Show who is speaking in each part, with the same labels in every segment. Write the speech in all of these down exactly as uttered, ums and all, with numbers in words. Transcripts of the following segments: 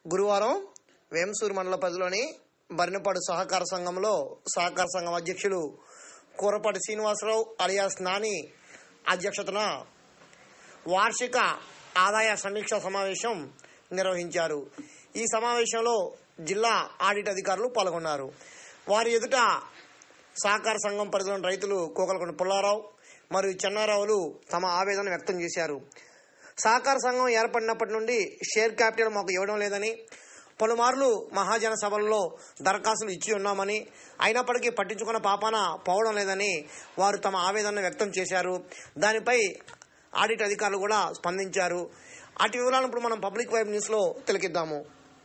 Speaker 1: గురువారం వేంసూరు మండల పరిధిలోని బరినపాడు సహకార సంఘంలో సహకార సంఘం అధ్యక్షులు కూరపాటి శ్రీనివాసరావు అలియాస్ నాని అధ్యక్షతన వార్షిక ఆదాయ సమీక్ష సమావేశం నిర్వహించారు. ఈ సమావేశంలో జిల్లా ఆడిట్ అధికారులు పాల్గొన్నారు. వారి ఎదుట సహకార సంఘం పరిధిలోని రైతులు కోకలకొండ పుల్లారావు మరియు చెన్నారావులు తమ ఆవేదన వ్యక్తం చేశారు. సహకార సంఘం ఏర్పడినప్పటి నుండి షేర్ క్యాపిటల్ మాకు ఇవ్వడం లేదని, పలుమార్లు మహాజన సభల్లో దరఖాస్తులు ఇచ్చి ఉన్నామని, అయినప్పటికీ పట్టించుకున్న పాపాన పోవడం లేదని వారు తమ ఆవేదన వ్యక్తం చేశారు. దానిపై ఆడిట్ అధికారులు కూడా స్పందించారు. అటు వివరాలను ఇప్పుడు మనం పబ్లిక్ వైబ్ న్యూస్ లో తిలకిద్దాము.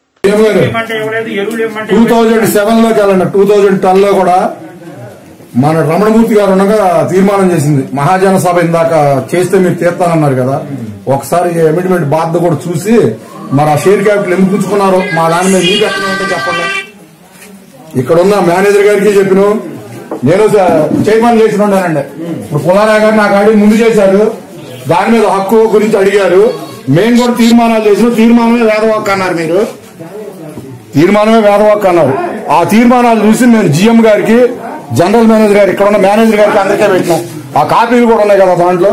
Speaker 2: టూ థౌజండ్ సెవెన్ లోకి వెళ్ళండి. టూ థౌజండ్ టెన్ లో కూడా మన రమణమూర్తి గారు ఉండగా తీర్మానం చేసింది. మహాజన సభ ఇందాక చేస్తే మీరు తీర్తానన్నారు కదా, ఒకసారి అమెండ్మెంట్ బాధ్యత కూడా చూసి మరి ఆ షేర్ క్యాపిటల్ ఎందుకు పుచ్చుకున్నారో మా దాని మీద మీకు ఎక్కడ ఉంటే చెప్పండి. ఇక్కడ ఉన్న మేనేజర్ గారికి చెప్పిన, నేను చైర్మన్ చేసిన ఉండానండి. ఇప్పుడు పుల్లారావు గారు నాకు అడిగి ముందు చేశారు, దాని మీద హక్కు గురించి అడిగారు. మేము కూడా తీర్మానాలు చేసిన, తీర్మానమే వేదవాక్ అన్నారు. మీరు తీర్మానమే వేదవాక్ అన్నారు. ఆ తీర్మానాలు చూసి నేను జిఎం గారికి, జనరల్ మేనేజర్ గారు, ఇక్కడ ఉన్న మేనేజర్ గారికి అందరికీ పెట్టినాం. ఆ కాపీలు కూడా ఉన్నాయి కదా దాంట్లో.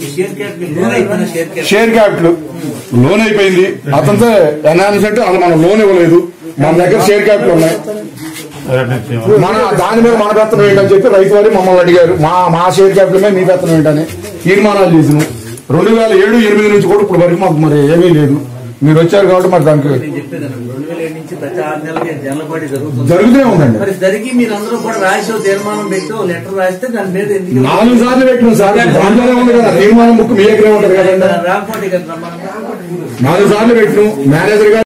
Speaker 2: షేర్ క్యాపిటల్ లోన్ అయిపోయింది, అతనితో ఎన్హాన్స్ అంటే అది మనం లోన్ ఇవ్వలేదు, మన దగ్గర షేర్ క్యాపిటల్ ఉన్నాయి, మన దాని మీద మన పెత్తనం ఏంటని చెప్పి రైతు వారి మమ్మల్ని అడిగారు. మా మా షేర్ క్యాపిటల్ మీద మీ పెత్తనం ఏంటని తీర్మానాలు చేసినాం. రెండు వేల ఏడు ఎనిమిది నుంచి కూడా ఇప్పుడు వరకు మాకు మరి ఏమీ లేదు. మీరు వచ్చారు కాబట్టి మరి దానికి జరుగుతూనే ఉందండి. నాలుగు సార్లు పెట్టినాం సార్, దాంట్లోనే ఉంది కదా తీర్మానం బుక్ మీ దగ్గరే ఉంటుంది కదండి. నాలుగు సార్లు పెట్టినాం. మేనేజర్ గారు